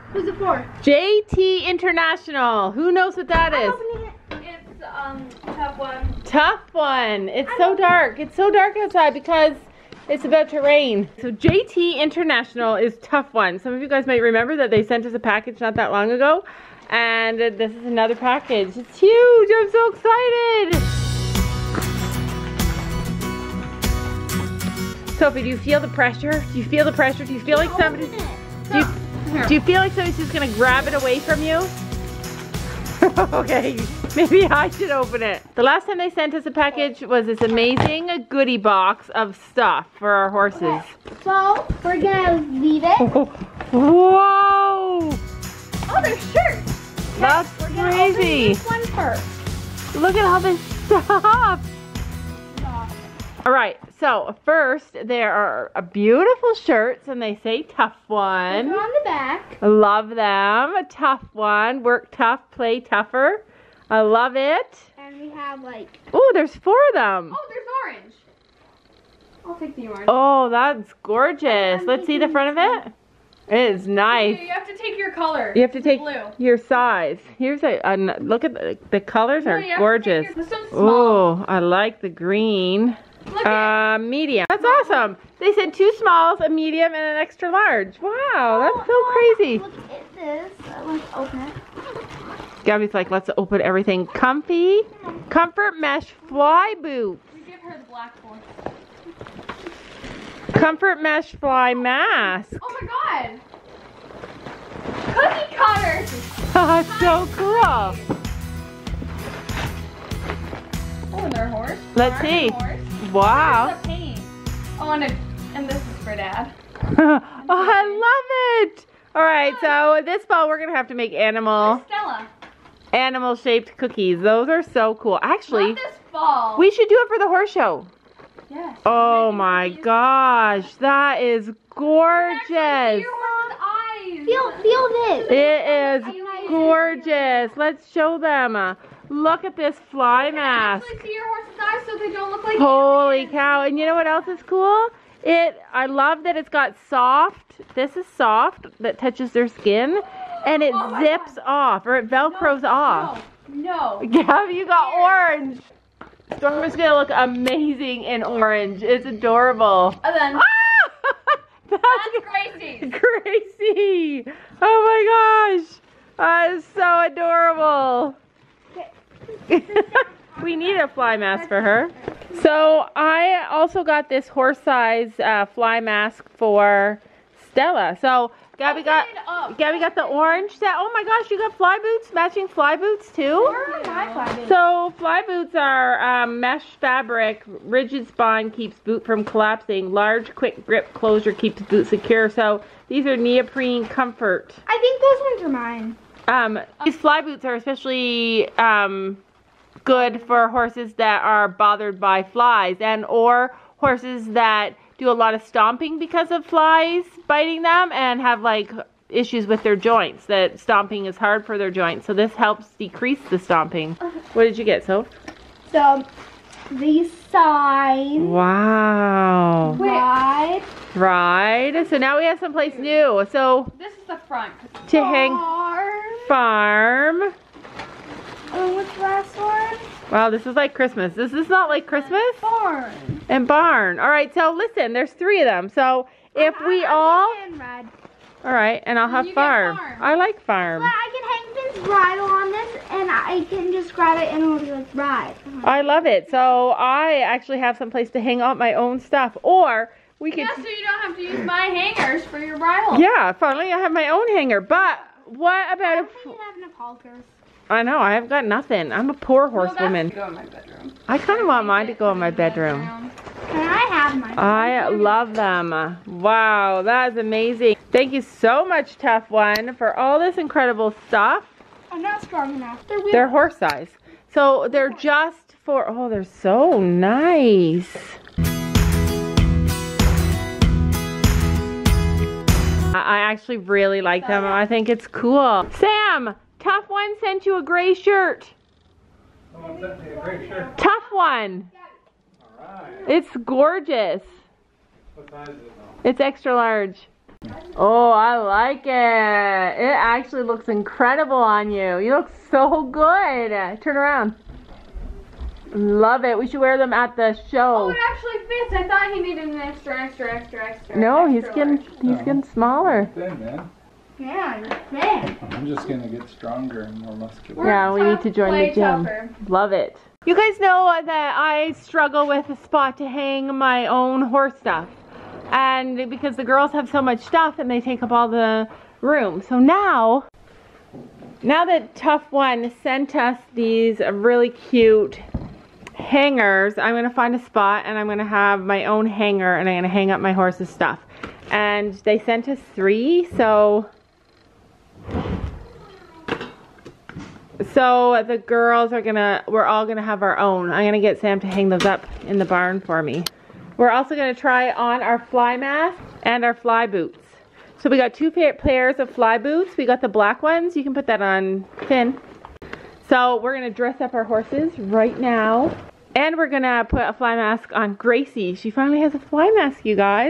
Who's it for? JT International. Who knows what that is? It's Tough One. Tough One. It's so dark. It's so dark outside because it's about to rain. So JT International is Tough One. Some of you guys might remember that they sent us a package not that long ago. And this is another package. It's huge. I'm so excited. Sophie, do you feel the pressure? Do you feel the pressure? Do you feel like somebody... Do you feel like somebody's just gonna grab it away from you? Okay, maybe I should open it. The last time they sent us a package was this amazing goodie box of stuff for our horses. Okay. So, we're gonna leave it. Whoa! Oh, there's shirts. That's we're gonna crazy. open this one first. Look at all this stuff. All right, so first there are beautiful shirts and they say Tough One. They're on the back. I love them. A Tough One. Work tough, play tougher. I love it. And we have like... Oh, there's 4 of them. Oh, there's orange. I'll take the orange. Oh, that's gorgeous. Let's see the front of it. It is nice. Okay, you have to take your color. You have to take blue. your size. Here's a look at the colors are gorgeous. This one's small. Oh, I like the green. Look at Medium. That's awesome. They said 2 smalls, a medium, and an extra large. Wow, that's so crazy. Look at this. Let's open it. Gabby's like, let's open everything. Comfy, comfort mesh fly boot. We give her the black one. Comfort mesh fly mask. Oh my god. Cookie cutters. That's so cool. Oh, and their horse. Let's see. Horse. Wow. There's the paint. Oh, and this is for Dad. Oh, I love it. All right, so this fall we're gonna have to make Stella. animal shaped cookies. Those are so cool. Actually, Not this fall. we should do it for the horse show. Yes. Oh my gosh, that is gorgeous. Your horse's eyes. Feel this. It is gorgeous. Let's show them. Look at this fly mask. Actually see your horse's eyes so they don't look like Holy aliens. cow. And you know what else is cool? I love that it's got soft, this is soft, that touches their skin, and it zips off, or it velcros off. No. Gabby, you got orange. Storm is gonna look amazing in orange. It's adorable. And then That's Gracie. Gracie. Oh my gosh. That is so adorable. We need a fly mask for her. So I also got this horse size fly mask for Stella. So Gabby got the orange set. Oh my gosh, you got fly boots, matching fly boots too? Where are my fly boots? So fly boots are mesh fabric, rigid spine keeps boot from collapsing, large quick grip closure keeps boot secure. So these are neoprene comfort. I think those ones are mine. These fly boots are especially good for horses that are bothered by flies and or horses that do a lot of stomping because of flies biting them and have like issues with their joints, that stomping is hard for their joints. So this helps decrease the stomping. What did you get, Soph? So these sides. Wow. Wide. Right. So now we have someplace new. So This is the front. to hang farm. And what's the last one? Wow, this is like Christmas. This is not like Christmas. Barn. And barn. All right, so listen, there's 3 of them. So if we all... Red. All right, and I'll have you get farm. farm. I like farm. But I can hang this bridle on this and I can just grab it and it'll be like ride. I love it. So I actually have some place to hang out my own stuff. Or we could... Yeah, so you don't have to use my hangers for your bridle. Yeah, finally I have my own hanger. But what about if... You have enough halters. I know, I have got nothing. I'm a poor horsewoman. Go in my bedroom. I kind of want mine to go in my bedroom. And I have mine. I love them. Wow, that is amazing. Thank you so much, Tough One, for all this incredible stuff. I'm not strong enough. They're horse size. So they're just for, oh, they're so nice. I actually really like them. I think it's cool. Sam, Tough One sent you a gray shirt. Someone sent me a gray shirt. Tough One. Alright. It's gorgeous. What size is it though? It's extra large. Oh, I like it. It actually looks incredible on you. You look so good. Turn around. Love it. We should wear them at the show. Oh, it actually fits. I thought he needed an extra. No, he's extra getting smaller. Thin, man. Yeah, you're thin. I'm just gonna get stronger and more muscular. Yeah, we need to join the gym. Love it. You guys know that I struggle with a spot to hang my own horse stuff. And because the girls have so much stuff and they take up all the room. So now that Tough One sent us these really cute hangers, I'm gonna find a spot and I'm gonna have my own hanger and I'm gonna hang up my horse's stuff. And they sent us 3, so the girls we're all gonna have our own. I'm gonna get Sam to hang those up in the barn for me. We're also gonna try on our fly mask and our fly boots. So we got 2 pairs of fly boots. We got the black ones. You can put that on Finn. So we're gonna dress up our horses right now. And we're gonna put a fly mask on Gracie. She finally has a fly mask, you guys.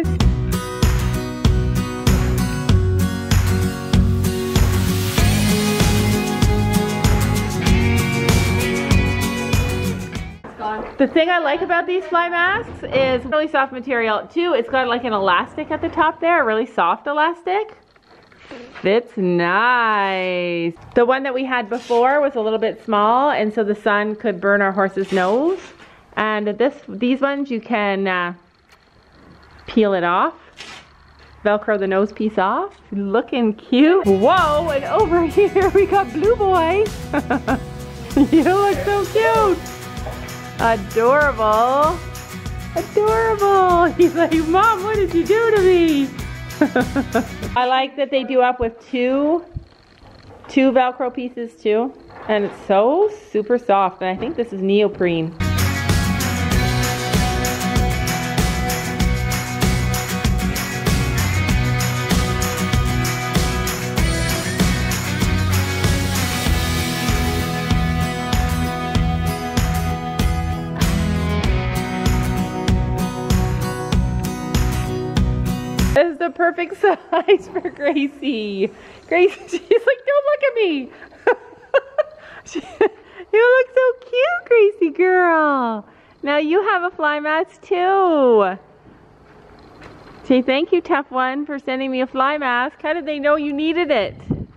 The thing I like about these fly masks is really soft material. Too, it's got like an elastic at the top there, a really soft elastic. Fits nice. The one that we had before was a little bit small, and so the sun could burn our horse's nose. And these ones you can peel it off, Velcro the nose piece off. Looking cute. Whoa, and over here we got Blue Boy. You look so cute. Adorable. Adorable. He's like, Mom, what did you do to me? I like that they do up with two Velcro pieces too. And it's so super soft. And I think this is neoprene. This is the perfect size for Gracie. Gracie, she's like, don't look at me. You look so cute, Gracie girl. Now you have a fly mask too. Say thank you, Tough One, for sending me a fly mask. How did they know you needed it?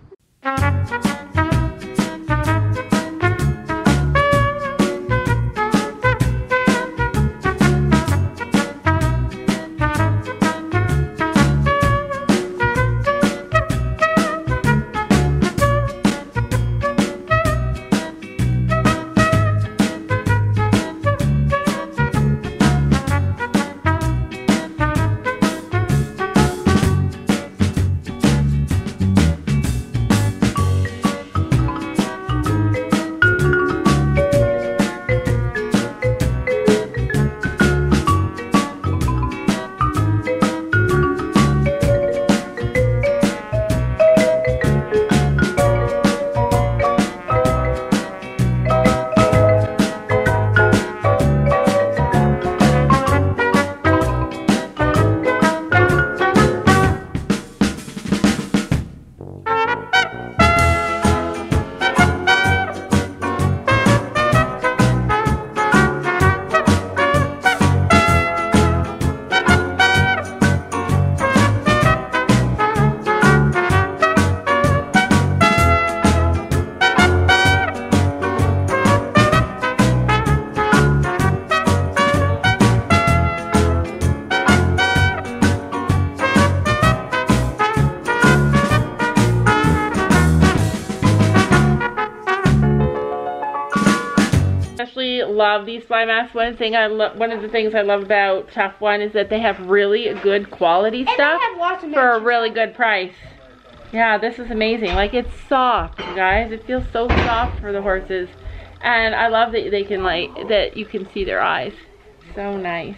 Love these fly masks. One of the things I love about Tough One is that they have really good quality stuff for a really good price. Yeah, this is amazing. Like, it's soft, you guys. It feels so soft for the horses, and I love that they can that you can see their eyes. So nice.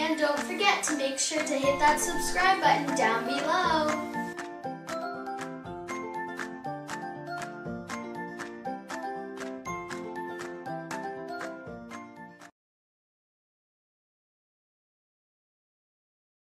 And don't forget to make sure to hit that subscribe button down below.